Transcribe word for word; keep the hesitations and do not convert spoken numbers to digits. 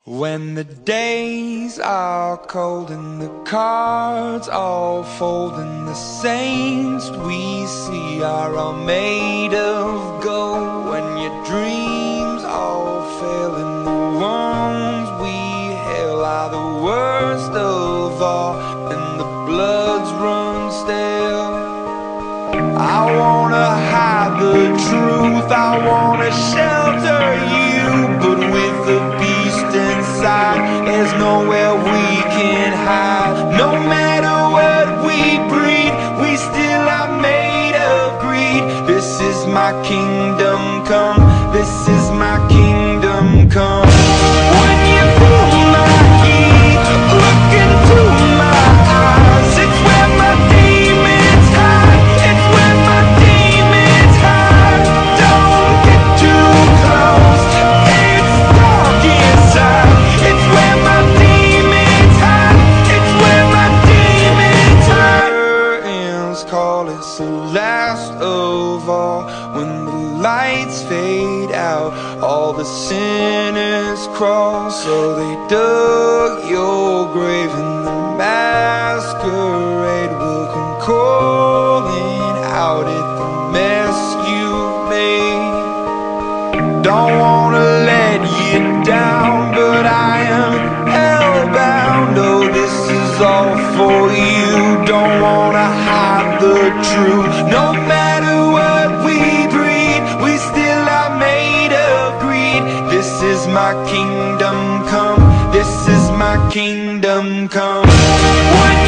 When the days are cold and the cards all fold and the saints we see are all made of gold, when your dreams all fail and the ones we hail are the worst of all and the bloods run stale, I wanna hide the truth, I wanna shelter you, but with the beast inside, there's nowhere we can hide. No matter what we breed, we still are made of greed. This is my kingdom come, this is my kingdom come. When you pull my key, look into my eyes, it's where my demons hide, it's where my demons hide. Don't get too close, it's dark inside, it's where my demons hide, it's where my demons hide. Curtains call, it's the last of all. When the lights fade out, all the sinners crawl. So they dug your grave and the masquerade will come calling out at the mess you made. Don't wanna let you down, but I am hellbound. Oh, this is all for you. Don't wanna hide the truth. No matter what we breed, we still are made of greed. This is my kingdom come, this is my kingdom come. When